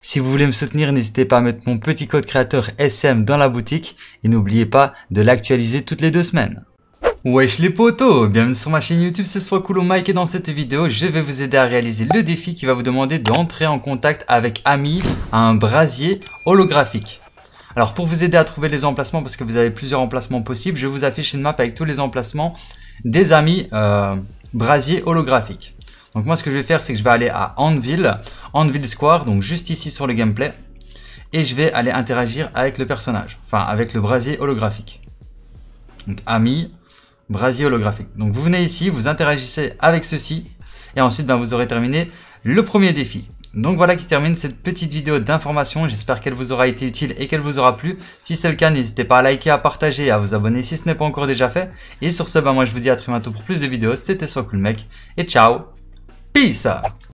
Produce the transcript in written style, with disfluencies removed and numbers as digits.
Si vous voulez me soutenir, n'hésitez pas à mettre mon petit code créateur SM dans la boutique et n'oubliez pas de l'actualiser toutes les 2 semaines. Wesh les potos, bienvenue sur ma chaîne YouTube, c'est Swacool Mike et dans cette vidéo, je vais vous aider à réaliser le défi qui va vous demander d'entrer en contact avec Ami à un brasier holographique. Alors pour vous aider à trouver les emplacements, parce que vous avez plusieurs emplacements possibles, je vous affiche une map avec tous les emplacements des Ami brasier holographique. Donc moi ce que je vais faire, c'est que je vais aller à Anvil Square, donc juste ici sur le gameplay, et je vais aller interagir avec le personnage, enfin avec le brasier holographique. Donc Ami brasier holographique. Donc vous venez ici, vous interagissez avec ceci, et ensuite vous aurez terminé le premier défi. Donc voilà qui termine cette petite vidéo d'information. J'espère qu'elle vous aura été utile et qu'elle vous aura plu. Si c'est le cas, n'hésitez pas à liker, à partager et à vous abonner si ce n'est pas encore déjà fait. Et sur ce, moi je vous dis à très bientôt pour plus de vidéos. C'était Swacool Mec et ciao, peace.